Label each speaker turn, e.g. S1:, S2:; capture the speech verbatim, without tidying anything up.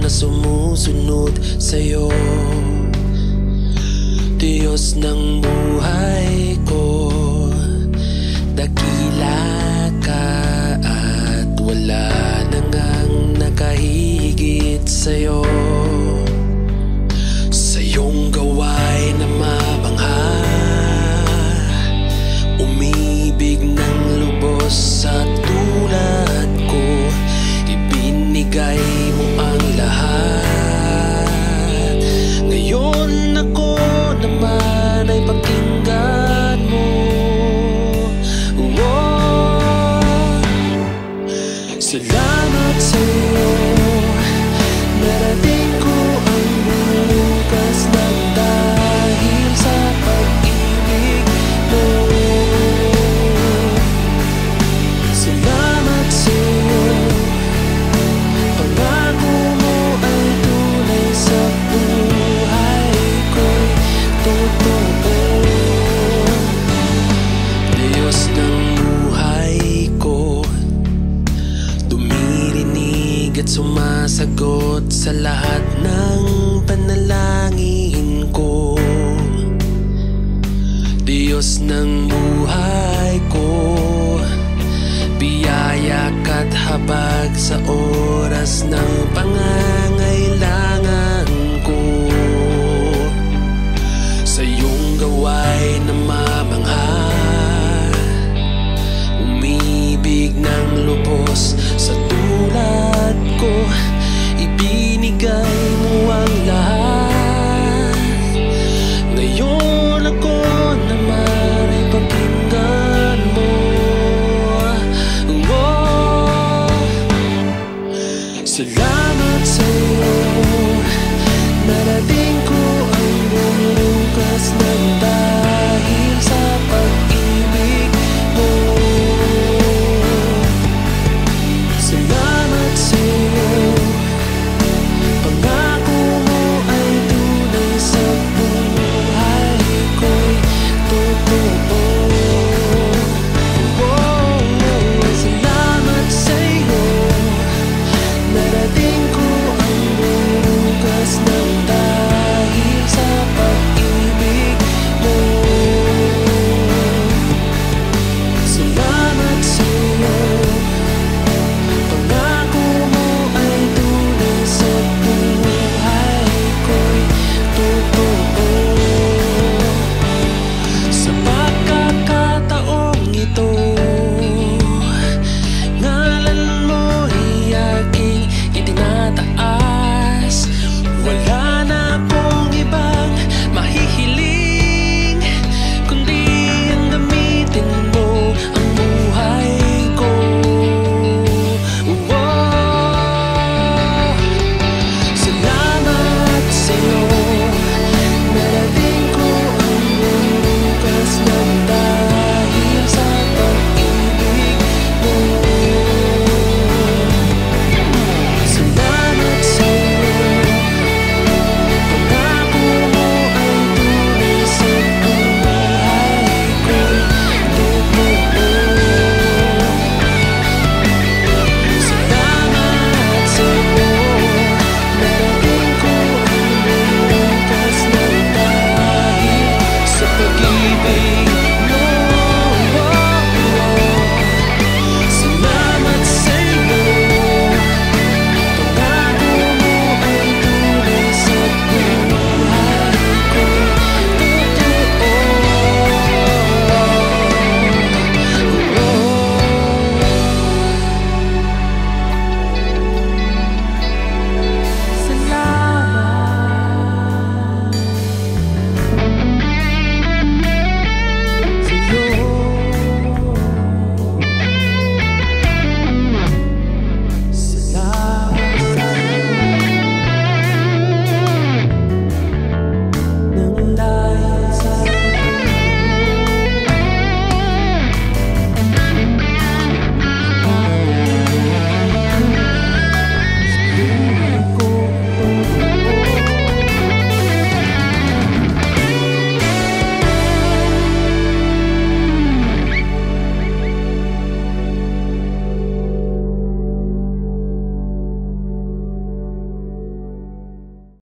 S1: na sumusunod sa'yo. Diyos ng buhay ko, dakila ka at wala nang ang nakahigit sa'yo. Sa iyong gawain na mabangha, umibig ng lubos sa tulad ko, ibinigay mo ang lahat. Ngayon ako naman ay pakinggan mo. Oh, salamat sa'yo, narating ko ang bukas ng dahil sa pag-ibig mo. Salamat sa'yo, pangako mo ay tunay sa buhay ko'y totoo. Diyos ng buhay ko, dumirinig at sumasagot sa lahat ng panalangin ko. Diyos ng buhay ko, biyaya ka't habag sa oras ng pangangailangan ko. Sa iyong gawain na mabangha, umibig ng lubos